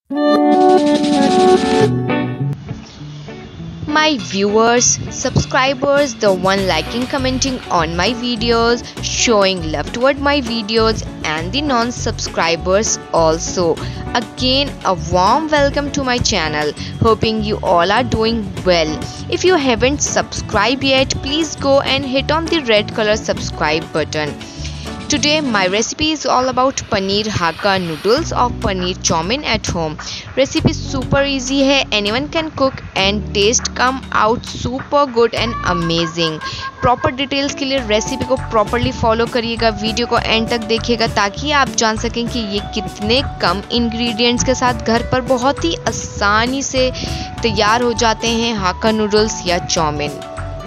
My viewers, subscribers, the one liking, commenting on my videos, showing love toward my videos, and the non-subscribers also. Again, a warm welcome to my channel. Hoping you all are doing well. If you haven't subscribed yet, please go and hit on the red color subscribe button. Today my recipe is all about paneer hakka noodles or paneer chow mein at home. Recipe super easy है, anyone can cook and taste come out super good and amazing. Proper details के लिए recipe को properly follow करिएगा, video को end तक देखिएगा ताकि आप जान सकें कि ये कितने कम इंग्रेडिएंट्स के साथ घर पर बहुत ही आसानी से तैयार हो जाते हैं हाक्का नूडल्स या चाउमीन।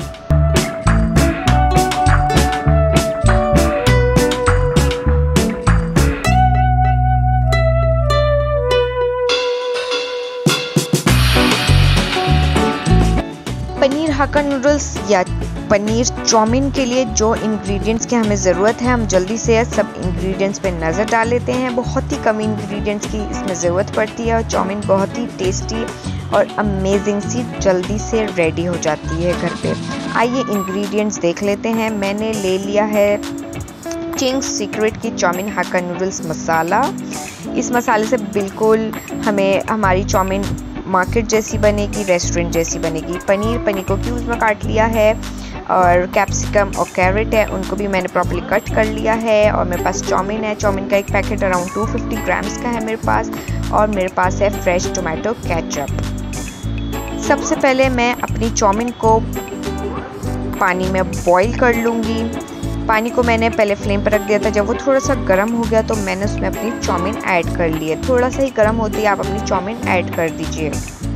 पनीर हाक्का नूडल्स या पनीर चाउमीन के लिए जो इंग्रेडिएंट्स की हमें ज़रूरत है, हम जल्दी से सब इंग्रेडिएंट्स पे नज़र डाल लेते हैं। बहुत ही कम इंग्रेडिएंट्स की इसमें ज़रूरत पड़ती है और चाउमीन बहुत ही टेस्टी और अमेजिंग सी जल्दी से रेडी हो जाती है घर पे। आइए इंग्रेडिएंट्स देख लेते हैं। मैंने ले लिया है चिंग्स सीक्रेट की चाउमीन हाक्का नूडल्स मसाला। इस मसाले से बिल्कुल हमें हमारी चाउमीन मार्केट जैसी बनेगी, रेस्टोरेंट जैसी बनेगी। पनीर को क्यूब्स में काट लिया है और कैप्सिकम और कैरेट है, उनको भी मैंने प्रॉपर्ली कट कर लिया है। और मेरे पास चाउमीन है, चाउमीन का एक पैकेट अराउंड 250 ग्राम्स का है मेरे पास। और मेरे पास है फ्रेश टोमेटो केचप। सबसे पहले मैं अपनी चाउमीन को पानी में बॉईल कर लूँगी। पानी को मैंने पहले फ्लेम पर रख दिया था, जब वो थोड़ा सा गर्म हो गया तो मैंने उसमें अपनी चाउमीन ऐड कर ली है। थोड़ा सा ही गर्म होते ही आप अपनी चाउमीन ऐड कर दीजिए।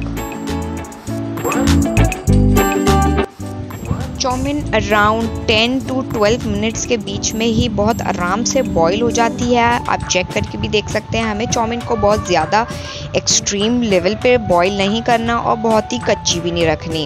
चाउमीन अराउंड 10 to 12 मिनट्स के बीच में ही बहुत आराम से बॉईल हो जाती है। आप चेक करके भी देख सकते हैं। हमें चाउमीन को बहुत ज़्यादा एक्सट्रीम लेवल पे बॉईल नहीं करना और बहुत ही कच्ची भी नहीं रखनी।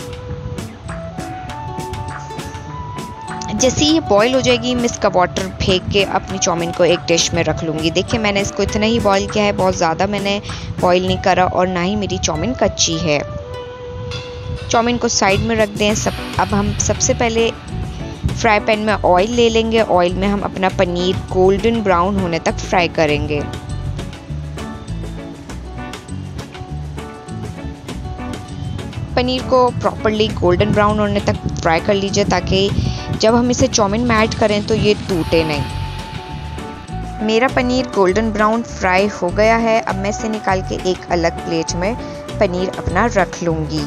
जैसे ही ये बॉईल हो जाएगी, मैं इसका वाटर फेंक के अपनी चाउमीन को एक डिश में रख लूँगी। देखिए मैंने इसको इतना ही बॉईल किया है, बहुत ज़्यादा मैंने बॉईल नहीं करा और ना ही मेरी चाउमीन कच्ची है। चाउमीन को साइड में रख दें। अब हम सबसे पहले फ्राई पैन में ऑयल ले लेंगे। ऑयल में हम अपना पनीर गोल्डन ब्राउन होने तक फ्राई करेंगे। पनीर को प्रॉपरली गोल्डन ब्राउन होने तक फ्राई कर लीजिए ताकि जब हम इसे चाउमीन में ऐड करें तो ये टूटे नहीं। मेरा पनीर गोल्डन ब्राउन फ्राई हो गया है। अब मैं इसे निकाल के एक अलग प्लेट में पनीर अपना रख लूँगी।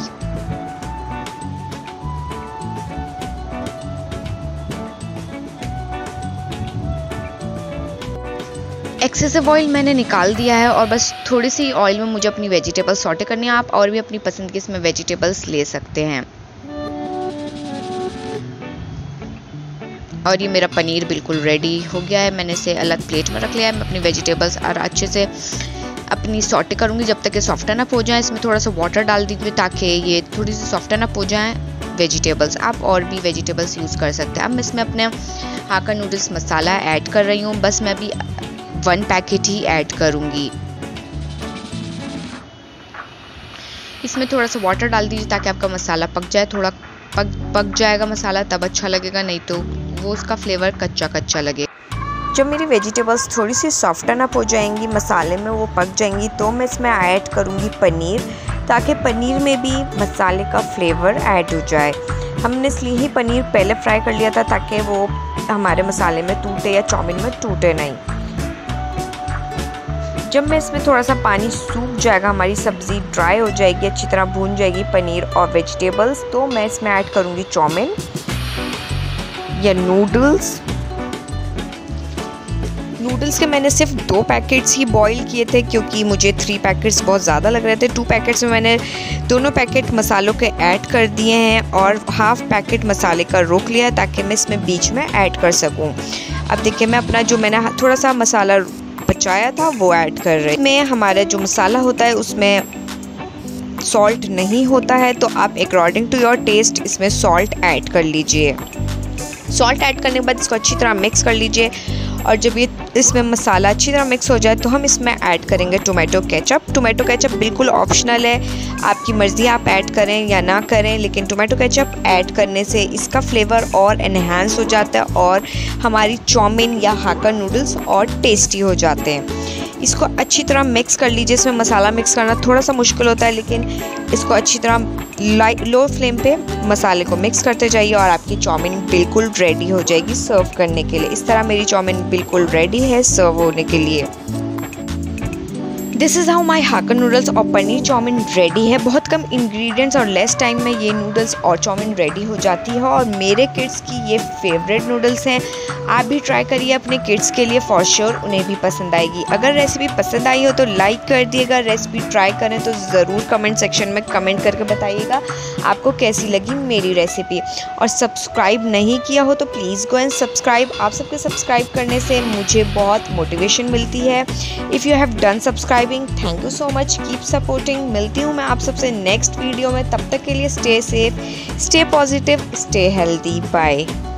एक्सेसिव ऑयल मैंने निकाल दिया है और बस थोड़ी सी ऑयल में मुझे अपनी वेजिटेबल्स सॉटे करनी है। आप और भी अपनी पसंद की इसमें वेजिटेबल्स ले सकते हैं। और ये मेरा पनीर बिल्कुल रेडी हो गया है। मैंने इसे अलग प्लेट में रख लिया है। मैं अपनी वेजिटेबल्स और अच्छे से अपनी सॉटे करूँगी जब तक ये सॉफ्टन अप हो जाए। इसमें थोड़ा सा वाटर डाल दीजिए ताकि ये थोड़ी सी सॉफ्टन अप हो जाए वेजिटेबल्स। आप और भी वेजिटेबल्स यूज़ कर सकते हैं। अब मैं इसमें अपने हाक्का नूडल्स मसाला ऐड कर रही हूँ। बस मैं अभी 1 पैकेट ही ऐड करूँगी। इसमें थोड़ा सा वाटर डाल दीजिए ताकि आपका मसाला पक जाए। थोड़ा पक जाएगा मसाला तब अच्छा लगेगा, नहीं तो वो उसका फ्लेवर कच्चा कच्चा लगे। जब मेरी वेजिटेबल्स थोड़ी सी सॉफ्टन अप हो जाएंगी, मसाले में वो पक जाएंगी, तो मैं इसमें ऐड करूँगी पनीर ताकि पनीर में भी मसाले का फ्लेवर ऐड हो जाए। हमने इसलिए ही पनीर पहले फ्राई कर लिया था ताकि वो हमारे मसाले में टूटे या चाउमीन में टूटे नहीं। जब मैं इसमें थोड़ा सा पानी सूख जाएगा, हमारी सब्ज़ी ड्राई हो जाएगी, अच्छी तरह भून जाएगी पनीर और वेजिटेबल्स, तो मैं इसमें ऐड करूँगी चाउमीन या नूडल्स। नूडल्स के मैंने सिर्फ 2 पैकेट्स ही बॉईल किए थे क्योंकि मुझे 3 पैकेट्स बहुत ज़्यादा लग रहे थे। 2 पैकेट्स में मैंने दोनों पैकेट मसालों के ऐड कर दिए हैं और हाफ पैकेट मसाले का रोक लिया है ताकि मैं इसमें बीच में ऐड कर सकूं। अब देखिए मैं अपना जो मैंने थोड़ा सा मसाला बचाया था वो ऐड कर रही हूँ। में हमारा जो मसाला होता है उसमें सॉल्ट नहीं होता है, तो आप अकॉर्डिंग टू योर टेस्ट इसमें सॉल्ट ऐड कर लीजिए। सॉल्ट ऐड करने के बाद इसको अच्छी तरह मिक्स कर लीजिए और जब ये इसमें मसाला अच्छी तरह मिक्स हो जाए तो हम इसमें ऐड करेंगे टोमेटो केचप। टोमेटो केचप बिल्कुल ऑप्शनल है, आपकी मर्ज़ी आप ऐड करें या ना करें, लेकिन टोमेटो केचप ऐड करने से इसका फ्लेवर और एनहांस हो जाता है और हमारी चाउमीन या हाक्का नूडल्स और टेस्टी हो जाते हैं। इसको अच्छी तरह मिक्स कर लीजिए। इसमें मसाला मिक्स करना थोड़ा सा मुश्किल होता है, लेकिन इसको अच्छी तरह लो फ्लेम पे मसाले को मिक्स करते जाइए और आपकी चाउमीन बिल्कुल रेडी हो जाएगी सर्व करने के लिए। इस तरह मेरी चाउमीन बिल्कुल रेडी है सर्व होने के लिए। This is how my Hakka noodles और पनीर चाउमीन रेडी है। बहुत कम इंग्रेडिएंट्स और लेस टाइम में ये नूडल्स और चाउमीन रेडी हो जाती है और मेरे किड्स की ये फेवरेट नूडल्स हैं। आप भी ट्राई करिए अपने किड्स के लिए, फॉर श्योर उन्हें भी पसंद आएगी। अगर रेसिपी पसंद आई हो तो लाइक कर दिएगा। रेसिपी ट्राई करें तो ज़रूर कमेंट सेक्शन में कमेंट करके बताइएगा आपको कैसी लगी मेरी रेसिपी। और सब्सक्राइब नहीं किया हो तो प्लीज़ गो एंड सब्सक्राइब। आप सबके सब्सक्राइब करने से मुझे बहुत मोटिवेशन मिलती है। If you have done subscribing, thank you so much, keep supporting. मिलती हूँ मैं आप सबसे नेक्स्ट वीडियो में, तब तक के लिए stay safe, stay positive, stay healthy, bye.